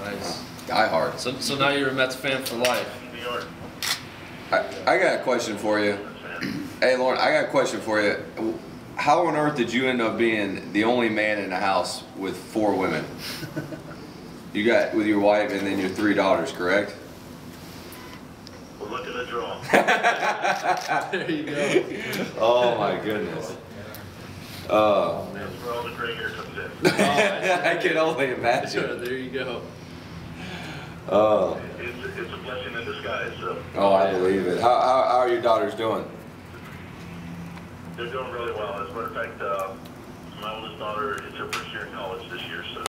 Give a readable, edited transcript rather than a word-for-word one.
Nice. Die hard. So now you're a Mets fan for life. New York. I got a question for you. Hey, Lauren, I got a question for you. How on earth did you end up being the only man in the house with 4 women? You got with your wife and then your 3 daughters, correct? Well, look at the draw. There you go. Oh my goodness. That's where all the gray hair comes in. I can only imagine. There you go. It's a blessing in disguise. So. Oh, I believe it. How are your daughters doing? They're doing really well. As a matter of fact, my oldest daughter is her first year in college this year, so